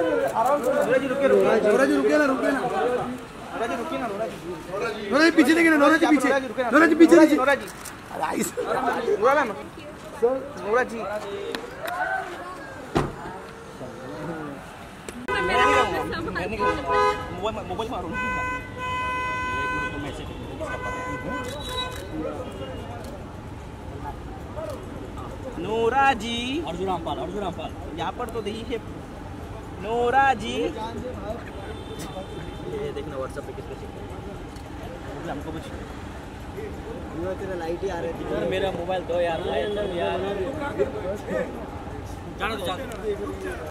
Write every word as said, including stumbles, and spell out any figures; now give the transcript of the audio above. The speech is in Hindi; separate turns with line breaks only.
जी रुके नोरा जी रुके ना रुके ना नोरा जी रुके ना नोरा जी नोरा जी पीछे देखिए नोरा जी पीछे नोरा जी पीछे देखिए नोरा जी आइस नोरा मैम नोरा जी मैं नहीं मोबाइल मोबाइल मारो नोरा जी अर्जुन रामपाल अर्जुन रामपाल यहाँ पर तो देखिए नोरा जी ये देखना व्हाट्सएप पे किसको चाहिए हमको कुछ तेरा लाइट ही आ रही थी मेरा मोबाइल दो यार यार जाना तो